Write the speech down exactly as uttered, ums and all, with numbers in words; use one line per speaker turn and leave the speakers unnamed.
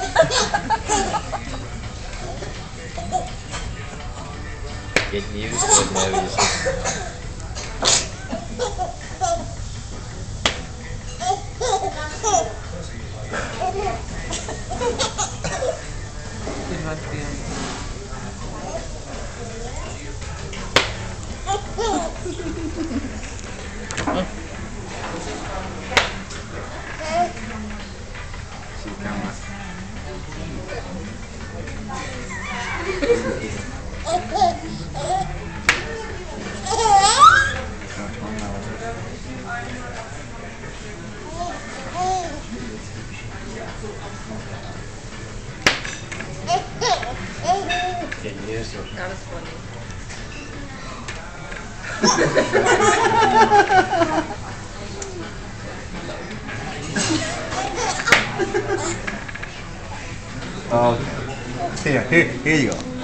Get used to it, Movies. Getting used to it.
That was funny.
Oh, here, here, here you go.